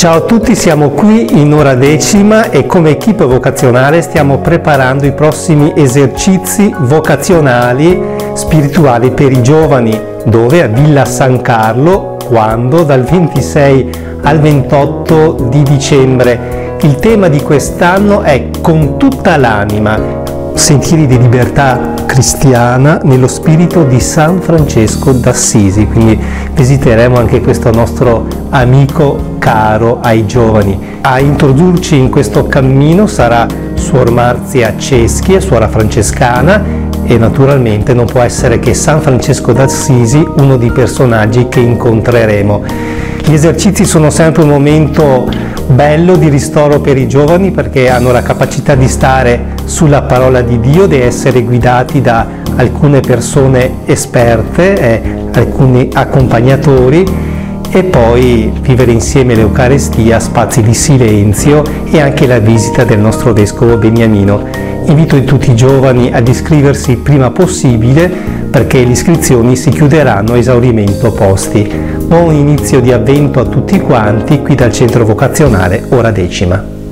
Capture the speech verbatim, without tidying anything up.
Ciao a tutti, siamo qui in ora decima e come equipe vocazionale stiamo preparando i prossimi esercizi vocazionali spirituali per i giovani, dove a Villa San Carlo, quando dal ventisei al ventotto di dicembre. Il tema di quest'anno è Con tutta l'anima, sentieri di libertà cristiana nello spirito di San Francesco d'Assisi, quindi visiteremo anche questo nostro amico caro ai giovani. A introdurci in questo cammino sarà Suor Marzia Ceschi, suora francescana, e naturalmente non può essere che San Francesco d'Assisi, uno dei personaggi che incontreremo. Gli esercizi sono sempre un momento bello di ristoro per i giovani, perché hanno la capacità di stare sulla parola di Dio, di essere guidati da alcune persone esperte, eh, alcuni accompagnatori, e poi vivere insieme l'Eucarestia, spazi di silenzio e anche la visita del nostro Vescovo Beniamino. Invito tutti i giovani ad iscriversi il prima possibile, perché le iscrizioni si chiuderanno a esaurimento posti. Buon inizio di avvento a tutti quanti qui dal centro vocazionale Ora Decima.